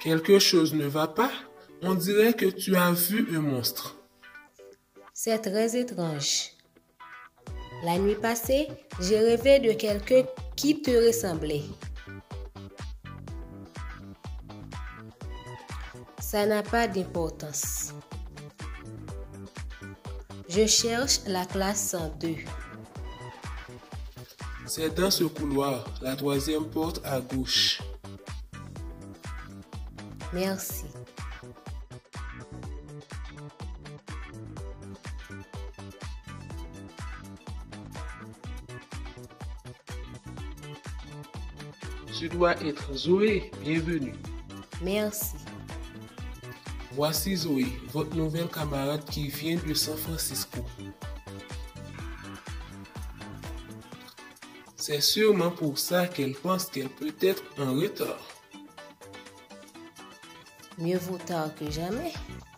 Quelque chose ne va pas? On dirait que tu as vu un monstre. C'est très étrange. La nuit passée, j'ai rêvé de quelqu'un qui te ressemblait. Ça n'a pas d'importance. Je cherche la classe 102. C'est dans ce couloir, la troisième porte à gauche. Merci. Tu dois être Zoé, bienvenue. Merci. Voici Zoé, votre nouvelle camarade qui vient de San Francisco. C'est sûrement pour ça qu'elle pense qu'elle peut être en retard. Mieux vaut tard que jamais.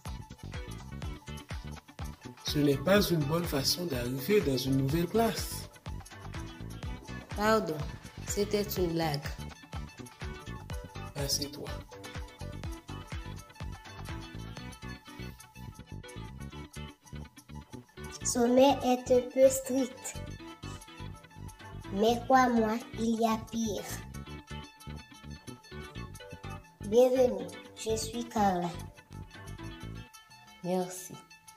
Ce n'est pas une bonne façon d'arriver dans une nouvelle classe. Pardon, c'était une blague. Assieds-toi. Sommet est un peu strict. Mais crois-moi, il y a pire. Bienvenue, je suis Carla. Merci.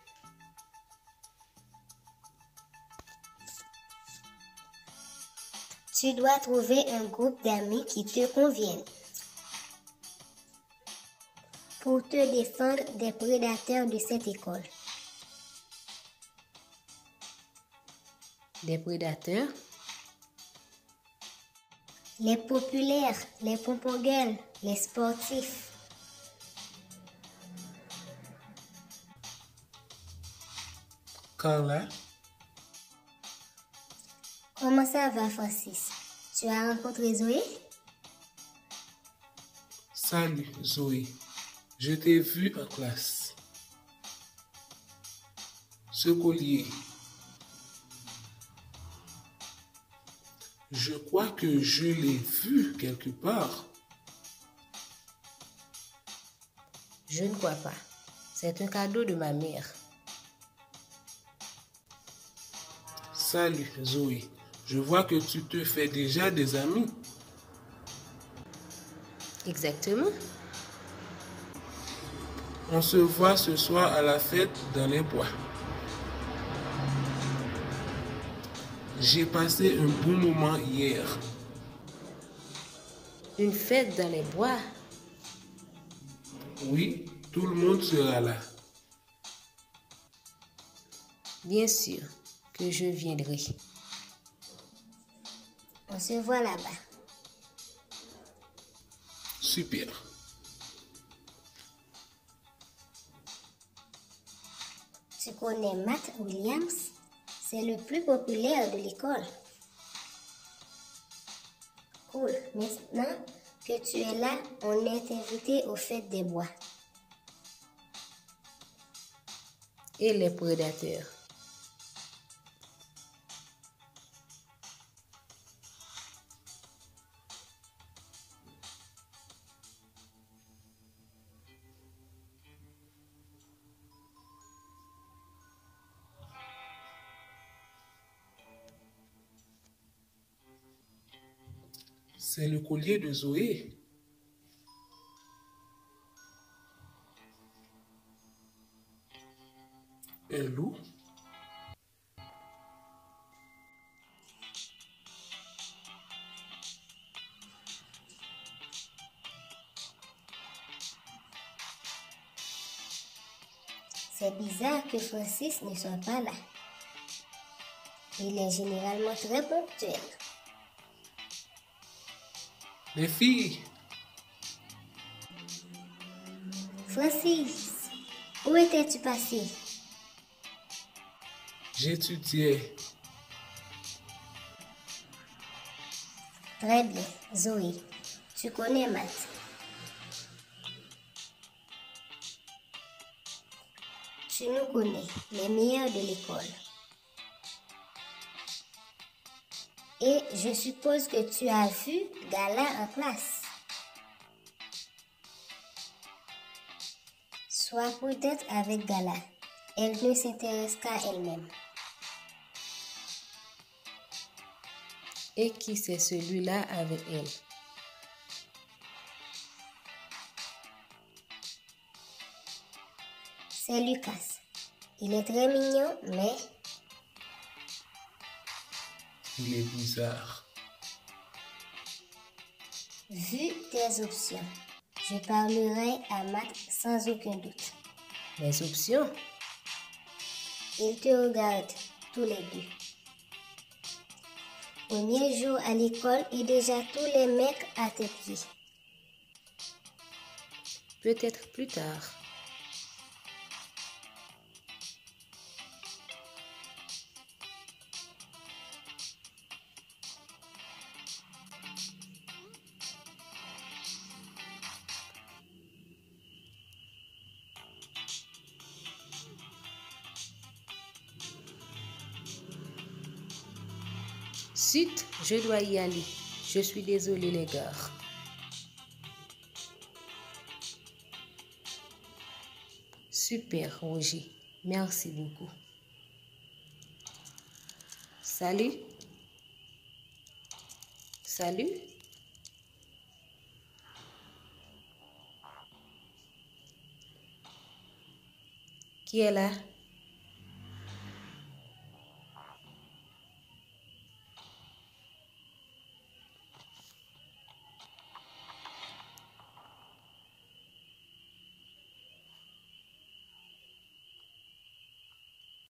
Tu dois trouver un groupe d'amis qui te convienne pour te défendre des prédateurs de cette école. Des prédateurs? Les populaires, les pompongueules, les sportifs. Carla, Comment ça va, Francis? Tu as rencontré Zoé? salut Zoé. Je t'ai vu en classe. Ce collier. Je crois que je l'ai vu quelque part. Je ne crois pas. C'est un cadeau de ma mère. Salut Zoé. Je vois que tu te fais déjà des amis. Exactement. On se voit ce soir à la fête dans les bois. J'ai passé un bon moment hier. Une fête dans les bois. Oui, tout le monde sera là. Bien sûr que je viendrai. On se voit là-bas. Super. Tu connais Matt Williams? C'est le plus populaire de l'école. Cool. Maintenant que tu es là, on est invité aux fêtes des bois. Et les prédateurs. C'est le collier de Zoé. Un loup? C'est bizarre que Francis ne soit pas là. Il est généralement très ponctuel. Les filles, Francis, où étais-tu passé? j'étudiais. Très bien, Zoé. Tu connais Matt. Tu nous connais, les meilleurs de l'école. Et je suppose que tu as vu Gala en classe. Sois prudente avec Gala. Elle ne s'intéresse qu'à elle-même. Et qui c'est celui-là avec elle? C'est Lucas. Il est très mignon, mais Il est bizarre. vu tes options, je parlerai à Matt sans aucun doute. Les options? Ils te regardent tous les deux. Premier jour à l'école et déjà tous les mecs à tes pieds. Peut-être plus tard. Zut, je dois y aller. Je suis désolée, les gars. Super, Roger. Merci beaucoup. Salut. Salut. Qui est là?